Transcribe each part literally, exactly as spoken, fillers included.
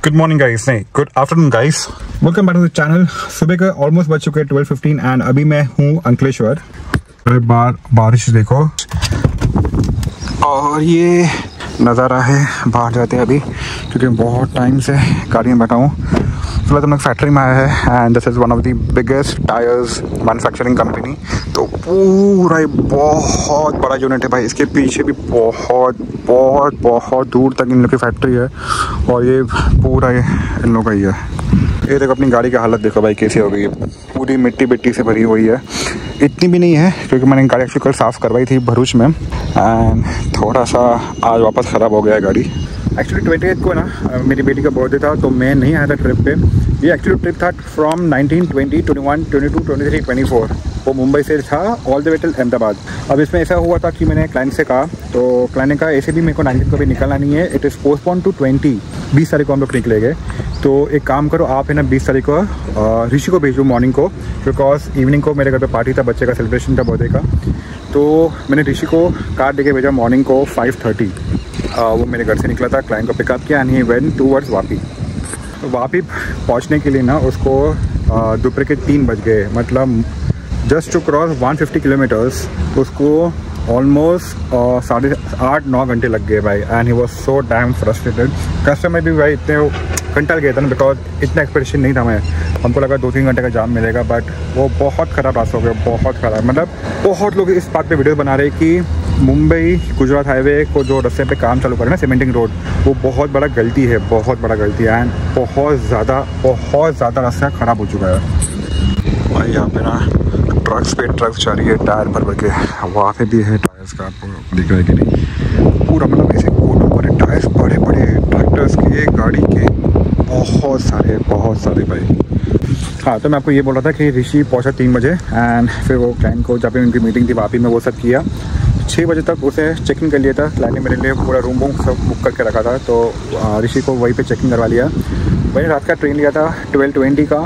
Good morning guys, नहीं good afternoon guys, welcome back to the channel. सुबह के almost बज चुके हैं ट्वेल्व फिफ्टीन एंड अभी मैं हूँ अंकलेश्वर। बार बारिश देखो और ये नज़ारा है। बाहर जाते हैं अभी क्योंकि बहुत टाइम से गाड़ी में बैठा हूँ। फिलहाल हम लोग फैक्ट्री में आया है and this is one of the biggest tyres manufacturing company. तो पूरा ही बहुत बड़ा यूनिट है भाई। इसके पीछे भी बहुत बहुत बहुत दूर तक इन लोग की फैक्ट्री है और ये पूरा ये इन लोग का ही है। ये देखो अपनी गाड़ी की हालत देखो भाई कैसी हो गई है, पूरी मिट्टी मिट्टी से भरी हुई है। इतनी भी नहीं है क्योंकि मैंने गाड़ी एक्चुअली कल साफ़ करवाई थी भरूच में एंड थोड़ा सा आज वापस ख़राब हो गया है गाड़ी। एक्चुअली ट्वेंटी एथ को ना मेरी बेटी का बर्थडे था तो मैं नहीं आया था ट्रिप पे। ये एक्चुअली ट्रिप था from nineteen, twenty, twenty one, twenty two, twenty three, twenty four. वो मुंबई से था all the way till Ahmedabad. अब इसमें ऐसा हुआ था कि मैंने क्लाइंट से कहा तो क्लाइंट ने कहा ऐसे भी मेरे को नाइनटीन को भी निकलना नहीं है, it is postpone to twenty. बीस तारीख को हम लोग निकलेंगे। तो एक काम करो आप है ना बीस तारीख को ऋषि को भेजो मॉर्निंग को, बिकॉज इवनिंग को मेरे घर पे पार्टी था, बच्चे का सेलिब्रेशन था बर्थडे का। तो मैंने ऋषि को कार दे के भेजा मॉर्निंग को फाइव थर्टी। वो मेरे घर से निकला था, क्लाइंट को पिकअप किया and he went towards Vapi. तो वापी पहुंचने के लिए ना उसको दोपहर के तीन बज गए, मतलब just to cross one fifty kilometres उसको ऑलमोस्ट साढ़े आठ नौ घंटे लग गए भाई। And he was so damn frustrated. Customer भी भाई इतने कंटल गया था ना, बिकॉज इतना एक्सपेक्टेशन नहीं था मैं। हमको लगा दो तीन घंटे का जाम मिलेगा बट वो बहुत ख़राब रास्ता हो गया, बहुत ख़राब। मतलब बहुत लोग इस बात पे वीडियो बना रहे कि मुंबई गुजरात हाईवे को जो रास्ते पे काम चालू करे ना सीमेंटिंग रोड, वो बहुत बड़ा गलती है, बहुत बड़ा गलती है एंड बहुत ज़्यादा बहुत ज़्यादा रास्ता ख़राब हो चुका है भाई। यहाँ पे ना ट्रक्स पे ट्रक्स जा रही है टायर भर भर के। वहाँ पे भी है टायर्स का, आपको दिख रहा है कि नहीं, पूरा मतलब ऐसे कोनों पर टायर्स बड़े बड़े ट्रैक्टर्स के, गाड़ी के बहुत सारे बहुत सारे भाई। हाँ, तो मैं आपको ये बोल रहा था कि ऋषि पहुँचा तीन बजे एंड फिर वो क्लाइंट को जब भी उनकी मीटिंग थी वापी में वो सब किया। छः बजे तक उसे चेक इन कर लिया था। क्लाइंट ने मेरे लिए पूरा रूम वूम सब बुक करके रखा था तो ऋषि को वहीं पे चेक इन करवा लिया। मैंने रात का ट्रेन लिया था ट्वेल्व ट्वेंटी का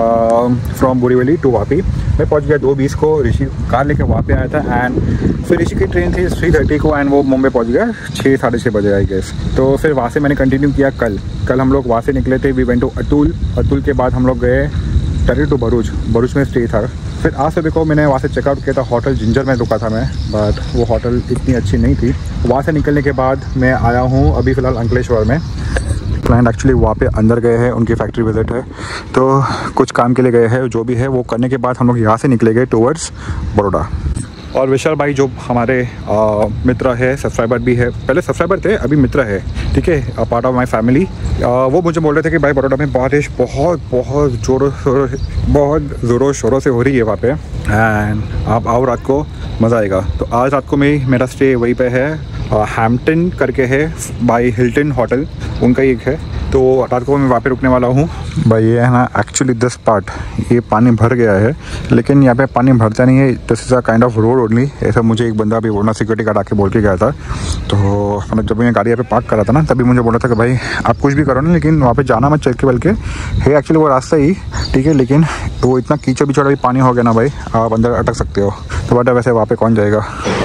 फ्रॉम बोरीवली टू वापी। मैं पहुंच गया दो बीस को। ऋषि कार लेके वहाँ पे आया था एंड फिर ऋषि की ट्रेन थी थ्री थर्टी को एंड वो मुंबई पहुंच गया छः साढ़े छः बजे आई गेस। तो फिर वहाँ से मैंने कंटिन्यू किया। कल कल हम लोग वहाँ से निकले थे, we went to Atul. Atul के बाद हम लोग गए डायरेक्ट टू भरूच। भरूच में स्टे था। फिर आज सुबह को मैंने वहाँ से चेकआउट किया था, होटल जिंजर में रुका था मैं, बट वो होटल इतनी अच्छी नहीं थी। वहाँ से निकलने के बाद मैं आया हूँ अभी फ़िलहाल अंकलेश्वर में। क्लाइंट एक्चुअली वहाँ पे अंदर गए हैं, उनकी फैक्ट्री विजिट है तो कुछ काम के लिए गए हैं। जो भी है वो करने के बाद हम लोग यहाँ से निकलेंगे टूवर्ड्स बड़ौदा। और विशाल भाई जो हमारे आ, मित्र है, सब्सक्राइबर भी है, पहले सब्सक्राइबर थे अभी मित्र है, ठीक है, पार्ट ऑफ माय फैमिली। वो मुझे बोल रहे थे कि भाई बड़ौदा में बारिश बहुत बहुत ज़ोरों शोरों बहुत ज़ोरों शोरों से हो रही है वहाँ पे एंड आप आओ रात को मज़ा आएगा। तो आज रात को मैं मेरा स्टे वहीं पे है, हैम्पटन करके है बाय हिल्टन होटल, उनका ही एक है। तो रात को मैं वहाँ पे रुकने वाला हूँ भाई। ये है ना एक्चुअली दिस पार्ट ये पानी भर गया है लेकिन यहाँ पे पानी भरता नहीं है, this is a kind of road only. ऐसा मुझे एक बंदा भी बोलना सिक्योरिटी गार्ड आके बोल के गया था। तो मतलब जब मैं गाड़ी यहाँ पे पार्क करा था ना तभी मुझे बोला था कि भाई आप कुछ भी करो ना लेकिन वहाँ पे जाना मत चल के, बल्कि है एक्चुअली वो रास्ता ही ठीक है लेकिन वो इतना कीचड़ बिचड़ भी पानी हो गया ना भाई, आप अंदर अटक सकते हो। तो बट वैसे वहाँ पे कौन जाएगा।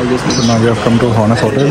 कम टू हॉनस होटल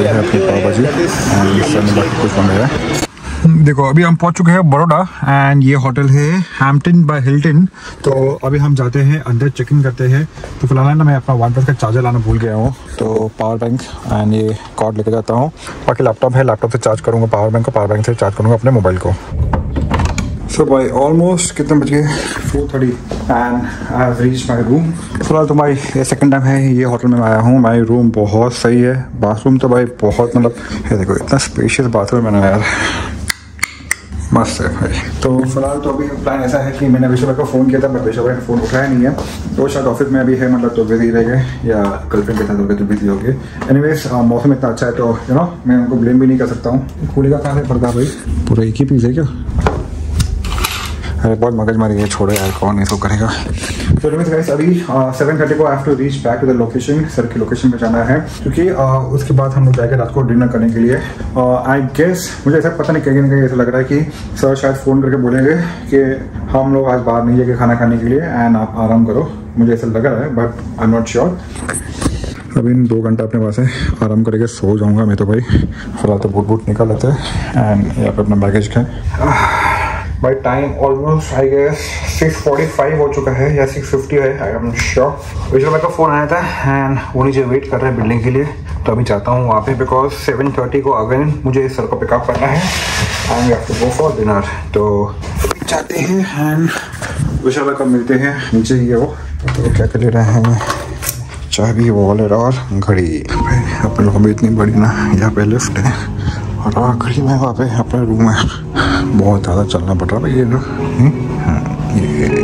कुछ बन गया। देखो अभी हम पहुंच चुके हैं बड़ौदा एंड ये होटल है हैम्पटन बाय हिल्टन। तो अभी हम जाते हैं अंदर, चेक इन करते हैं। तो फिलहाल ना मैं अपना वन प्लस का चार्जर लाना भूल गया हूँ, तो पावर बैंक एंड ये कॉर्ड लेके जाता हूँ। बाकी लैपटॉप है, लैपटॉप से चार्ज करूँगा पावर बैंक को, पावर बैंक से चार्ज करूँगा अपने मोबाइल को। सो भाई ऑलमोस्ट कितने बजे, four thirty and I have reached my room. फिलहाल तो भाई ये सेकंड टाइम है ये होटल में आया हूँ। माय रूम बहुत सही है, बाथरूम तो भाई बहुत मतलब ये देखो इतना स्पेशियस बाथरूम मैंने यार, मस्त है भाई। तो फिलहाल तो अभी प्लान ऐसा है कि मैंने विशव भाई को फ़ोन किया था बट विशव भाई ने फ़ोन उठाया नहीं है, तो शायद ऑफिस में अभी है, मतलब तो बिजी रह गए या गर्लफ्रेंड के साथ हो गए तो बिजी हो गए। एनीवेज मौसम इतना अच्छा है तो यू नो मैं उनको ब्लेम भी नहीं कर सकता हूँ। कूली का कहाँ से पड़ता भाई, पूरा एक ही पीस है क्या। अरे बहुत मगजमारी है, छोड़ो यार कौन इसको करेगा। तो गाइस अभी सेवन थर्टी को I have to reach back to the location. Sir की लोकेशन पे जाना है क्योंकि uh, उसके बाद हम लोग जाएंगे रात को डिनर करने के लिए। आई uh, गेस मुझे ऐसा पता नहीं कहीं ना कहीं ऐसा लग रहा है कि सर शायद फ़ोन करके बोलेंगे कि हम लोग आज बाहर नहीं जाएंगे खाना खाने के लिए एंड आप आराम करो, मुझे ऐसा लग रहा है but I am not sure. अभी इन दो घंटा अपने पास है, आराम करके सो जाऊंगा मैं तो भाई। फिलहाल तो बूट बूट निकाल लेते हैं एंड यहाँ पे अपना बैगेज का भाई। Time almost I guess six forty five हो चुका है या सिक्स फिफ्टी है, आई एम श्योर। विशाल भाई का फ़ोन आया था एंड वो नीचे वेट कर रहे हैं बिल्डिंग के लिए, तो अभी जाता हूँ वहाँ पे बिकॉज सेवन थर्टी को अगेन मुझे इस सर को पिकअप करना है and we have to go for dinner. तो जाते हैं एंड विशाल भाई को मिलते हैं नीचे ही है वो। तो क्या कर ले रहे हैं, चाबी, वॉलेट और घड़ी। अपने लोगों में इतनी बड़ी ना, यहाँ पे लिफ्ट है और घड़ी में वहाँ पे अपना रूम है। बहुत ज़्यादा चलना पड़ रहा है ये लोग। ये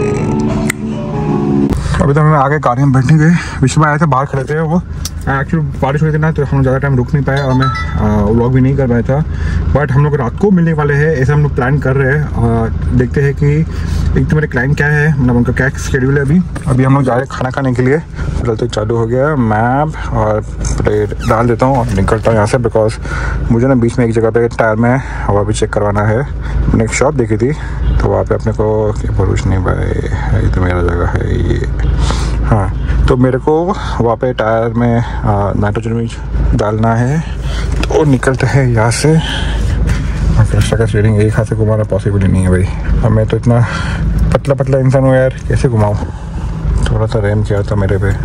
अभी तो मैं आगे गाड़ी में बैठने गए, विश्व में आए थे, बाहर खड़े थे वो। एक्चुअली बारिश हुई थी ना तो हम ज़्यादा टाइम रुक नहीं पाए और मैं व्लॉग भी नहीं कर पाया था। बट हम लोग रात को मिलने वाले हैं, ऐसा हम लोग प्लान कर रहे हैं। और देखते हैं कि एक तो मेरे क्लाइंट क्या है, मतलब उनका क्या शेड्यूल है। अभी अभी हम लोग जा रहे हैं खाना खाने के लिए। फिलहाल तो चालू हो गया मैप और प्लेट डाल देता हूँ और निकलता हूँ यहाँ से बिकॉज मुझे ना बीच में एक जगह पे टायर में हवा भी चेक करवाना है। मैंने एक शॉप देखी थी तो वहाँ पे अपने को भरोस नहीं भाई, ये तो मेरा जगह है ये। हाँ, तो मेरे को वहाँ पे टायर में नाइट्रोजन भी डालना है। तो निकलते हैं यहाँ से। क्रिस्टा का स्टीयरिंग एक हाथ से घुमाना पॉसिबल ही नहीं है भाई, और मैं तो इतना पतला पतला इंसान हूँ यार, कैसे घुमाऊँ। थोड़ा सा रैम किया था मेरे पे।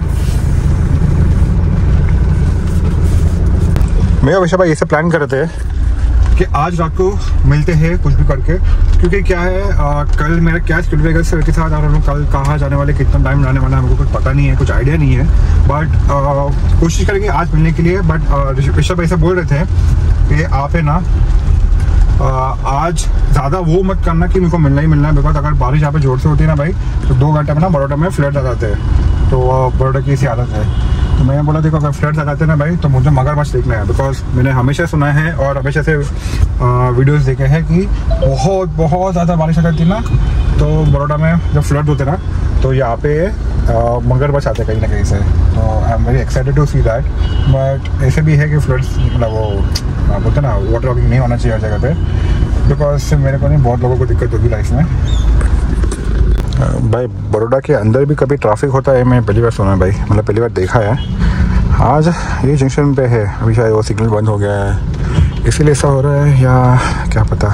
मैं अवश्य भाई ऐसे प्लान कर रहे थे कि आज रात को मिलते हैं कुछ भी करके, क्योंकि क्या है आ, कल मेरा क्या शेड्यूल रहेगा सर के साथ, और हम लोग कल कहाँ जाने वाले, कितना टाइम जाने वाला है हमको कुछ पता नहीं है, कुछ आइडिया नहीं है। बट कोशिश करेंगे आज मिलने के लिए। बट ऋषभ भाई से बोल रहे थे कि आप है ना आ, आज ज़्यादा वो मत करना कि मेरे को मिलना ही मिलना है, बिकॉज अगर बारिश यहाँ पे जोर से होती है ना भाई तो दो घंटे में ना बड़ौदा में फ्लड आ जाते हैं। तो बड़ौदा की ऐसी आदत है। तो मैंने बोला देखो अगर फ्लड्स आ जाते हैं ना भाई तो मुझे मगरमच्छ देखना है, बिकॉज मैंने हमेशा सुना है और हमेशा से वीडियोस देखे हैं कि बहुत बहुत ज़्यादा बारिश आ जाती है ना तो बड़ौदा में जब फ्लड होते ना तो यहाँ पे मगरमच्छ आते कहीं ना कहीं से। तो I am very excited to see that. But ऐसे भी है कि फ्लड्स मतलब वो बोलते ना वाटर वॉकिंग नहीं होना चाहिए हर जगह पे, बिकॉज इससे मेरे को नहीं बहुत लोगों को दिक्कत होगी लाइफ में। भाई बड़ौदा के अंदर भी कभी ट्रैफिक होता है, मैं पहली बार सुना है भाई, मतलब पहली बार देखा है। आज ये जंक्शन पे है, अभी शायद वो सिग्नल बंद हो गया है इसीलिए ऐसा हो रहा है या क्या पता।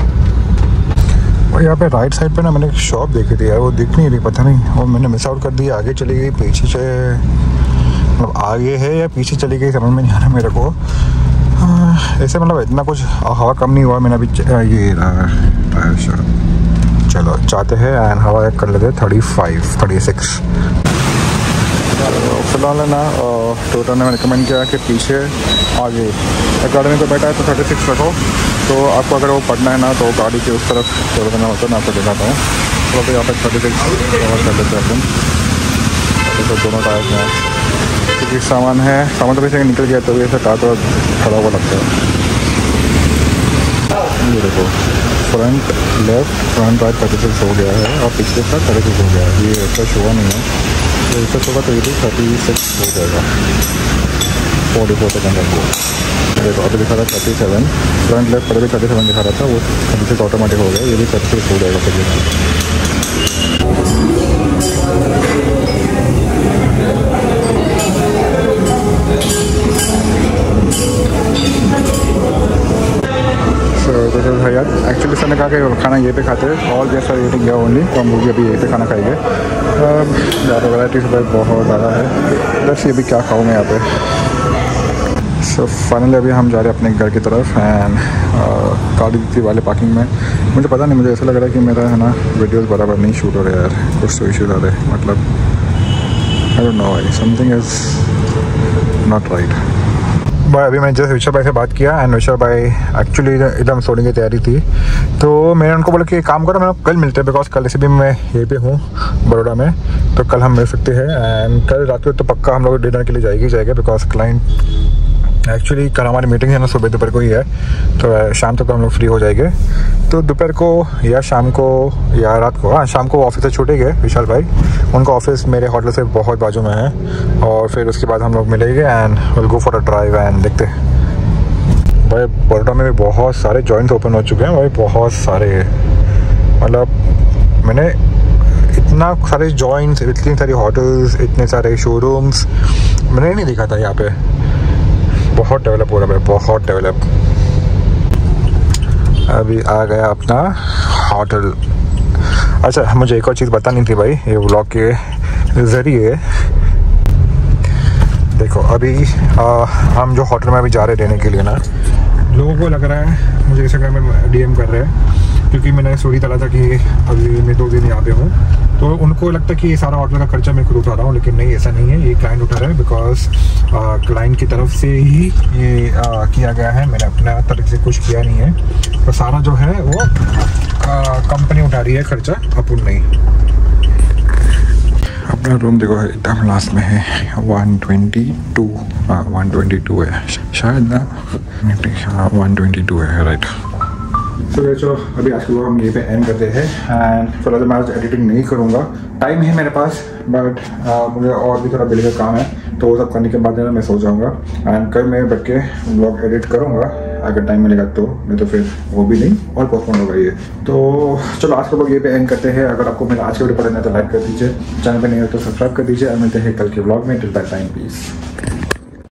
और यहाँ पे राइट साइड पे ना मैंने एक शॉप देखी थी यार, वो दिख नहीं रही, पता नहीं वो मैंने मिस आउट कर दी। आगे चली गई, पीछे से मतलब आगे है या पीछे चली गई समझ में नहीं आ रहा मेरे को। ऐसे मतलब इतना कुछ हवा कम नहीं हुआ। मैंने अभी ये टायर चलो चाहते हैं एंड हवा कर लेते हैं थर्टी फाइव थर्टी सिक्स। फिलहाल है ना टोटो ने रिकमेंड किया कि पीछे आगे गाड़ी में तो बैठा है तो थर्टी सिक्स रखो। तो आपको अगर वो पढ़ना है ना तो गाड़ी के उस तरफ थोड़ा देना होता है, मैं आपको दिखाता हूँ। तो अभी यहाँ पर थर्टी सिक्स कवर कर लेते हैं अपन। तो दोनों टायर में क्योंकि सामान है, सामान तो वैसे निकल गया तो वैसे टायर तो खड़ा हुआ लगता है। ये देखो front left front right thirty six हो गया है और पिछले का थर्टी सिक्स हो गया है। ये ऐसा हुआ नहीं है तो इसका होगा तो ये भी थर्टी सिक्स हो जाएगा। फोर्टी फोर सेकेंड रखो। देखो अभी दिखा रहा है थर्टी सेवन, फ्रंट लेफ्ट पर भी थर्टी सेवन दिखा रहा था, वो थर्टी सिक्स ऑटोमेटिक हो गया। ये भी थर्टी सिक्स हो जाएगा फिर। तो यार एक्चुअली सर ने कहा कि खाना ये पे खाते हैं और जैसा रेटिंग गया ओनली, तो हम लोग भी अभी यहीं पे खाना खाएंगे। ज़्यादा वैराइटी से बहुत ज़्यादा है, बस ये भी क्या खाऊँ मैं यहाँ पे। सो फाइनली अभी हम जा रहे हैं अपने घर की तरफ एंड गाड़ी थी वाले पार्किंग में। मुझे पता नहीं, मुझे ऐसा लग रहा है कि मेरा है ना वीडियोज़ बराबर नहीं शूट हो रहे यार, कुछ तो इश्यूज आ रहे हैं। मतलब आई डोंट नो भाई, समथिंग इज़ नॉट राइट। भाई अभी मैंने जस्ट विशाल भाई से बात किया एंड विशाल भाई एक्चुअली एकदम सोने की तैयारी थी। तो मैंने उनको बोला कि काम करो, मैं कल मिलते हैं, बिकॉज कल ऐसे भी मैं यहीं पे हूँ बड़ौदा में, तो कल हम मिल सकते हैं। एंड कल रात को तो पक्का हम लोग डिनर के लिए जाएगी जाएगा बिकॉज क्लाइंट एक्चुअली कल हमारी मीटिंग है ना सुबह दोपहर को ही है, तो शाम तक तो हम लोग फ्री हो जाएंगे। तो दोपहर को या शाम को या रात को, हाँ शाम को ऑफिस से छूटे गए विशाल भाई, उनका ऑफिस मेरे होटल से बहुत बाजू में है। और फिर उसके बाद हम लोग मिलेंगे and will go for a drive एंड देखते हैं। भाई बड़ौदा में भी बहुत सारे जॉइंट्स ओपन हो चुके हैं भाई, बहुत सारे। मतलब मैंने इतना सारे जॉइंट्स, इतनी सारी होटल्स, इतने सारे शोरूम्स मैंने नहीं देखा था यहाँ पे। बहुत डेवलप हो रहा है, बहुत डेवलप। अभी आ गया अपना होटल। अच्छा, मुझे एक और चीज़ बतानी थी भाई ये व्लॉग के ज़रिए। देखो अभी आ, हम जो होटल में अभी जा रहे हैं रहने के लिए ना, लोगों को लग रहा है, मुझे इंस्टाग्राम में डीएम कर रहे हैं क्योंकि मैंने स्टोरी डाला था कि अभी मैं दो दिन यहाँ पे हूँ, तो उनको लगता है कि ये सारा होटल का खर्चा मैं खुद उठा रहा हूँ, लेकिन नहीं, ऐसा नहीं है। ये क्लाइंट उठा रहा है बिकॉज क्लाइंट की तरफ से ही ये आ, किया गया है। मैंने अपना तरफ से कुछ किया नहीं है, तो सारा जो है वो कंपनी उठा रही है खर्चा, अपन नहीं। अपना रूम देखो एकदम लास्ट में है, वन ट्वेंटी टू, हाँ वन ट्वेंटी टू है शायद ना, हाँ वन ट्वेंटी टू है, राइट। तो so, चलो अभी आज के लोग हम ये पे एंड करते हैं। एंड फिलहाल तो मैं आज एडिटिंग नहीं करूँगा, टाइम है मेरे पास, बट मुझे और भी थोड़ा बिल का काम है, तो वो सब करने के बाद मैं सो जाऊँगा। एंड कल मैं बैठ के ब्लॉग एडिट करूँगा अगर टाइम मिलेगा तो, नहीं तो फिर वो भी नहीं और पोस्टपोन होगा ये। तो चलो आज के लोग ये पे एंड करते हैं। अगर आपको मेरा आज के वीडियो पसंद है तो लाइक कर दीजिए, चैनल पर नहीं हो तो सब्सक्राइब कर दीजिए। और मिलते हैं कल के ब्लॉग में। Till that time, piece.